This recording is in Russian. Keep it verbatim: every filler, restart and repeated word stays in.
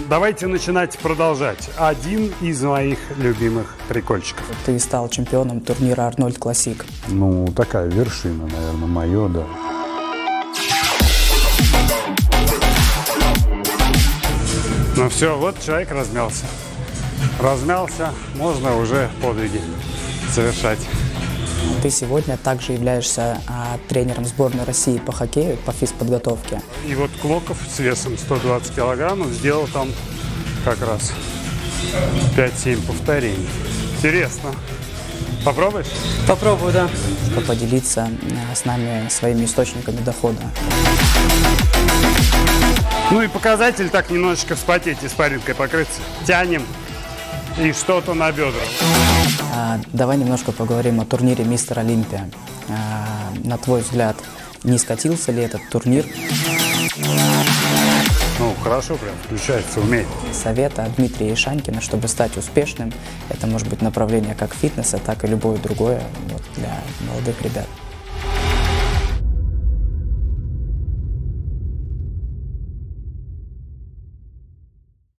давайте начинать продолжать. Один из моих любимых прикольчиков. Ты стал чемпионом турнира Арнольд Классик. Ну, такая вершина, наверное, мое, да. Ну все, вот человек размялся. Размялся, можно уже подвиги совершать. Ты сегодня также являешься а, тренером сборной России по хоккею, по физподготовке. И вот Клоков с весом сто двадцать килограммов сделал там как раз пять-семь повторений. Интересно. Попробуешь? Попробую, да. Чтобы поделиться а, с нами своими источниками дохода. Ну и показатель так немножечко вспотеть и спарринкой покрыться. Тянем и что-то на бедра. А, давай немножко поговорим о турнире Мистер Олимпия. А, на твой взгляд, не скатился ли этот турнир? Ну, хорошо прям включается, умеет. Совет от Дмитрия Ишанькина, чтобы стать успешным, это может быть направление как фитнеса, так и любое другое вот, для молодых ребят.